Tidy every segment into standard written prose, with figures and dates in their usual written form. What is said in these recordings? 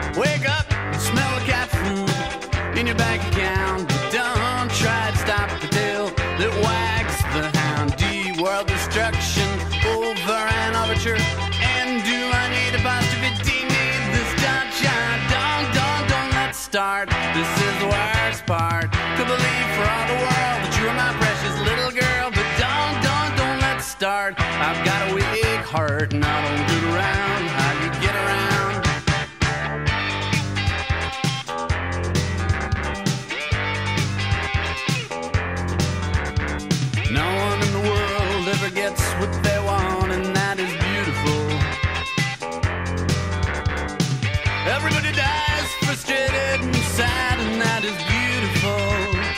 Wake up and smell the cat food in your bank account. But don't try to stop the tail that wags the hound. D-world destruction over an overture. And do I need a positivity? Need this don't let's start. This is the worst part. Could believe for all the world that you are my precious little girl. But don't let's start. I've got a weak heart and I don't get around how you get around. No one in the world ever gets what they want, and that is beautiful. Everybody dies frustrated and sad, and that is beautiful.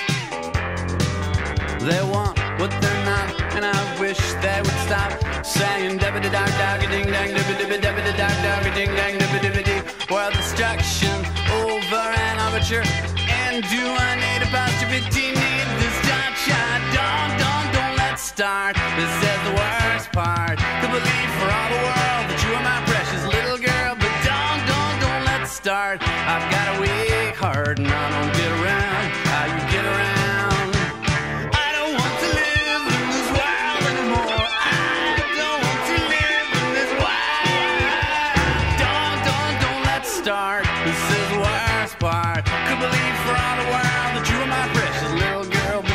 They want what they're not, and I wish they would stop saying dibby dog doggy ding dang dibby dibby dibby dog doggy ding dang dibby dibby dee. World destruction over an overture. And do I need a positivity? Need this don't let's start. This is the worst part. To believe for all the world that you are my precious little girl. But don't let's start. I've got a weak heart and I don't get around how you get around. I don't want to live in this world anymore. I don't want to live in this world. Don't let's start. This is the worst part. Could believe for all the world that you are my precious little girl. But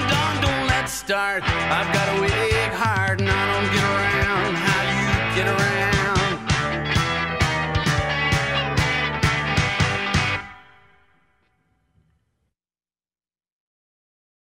don't let's start. I've got a weak heart and I don't get around how you get around.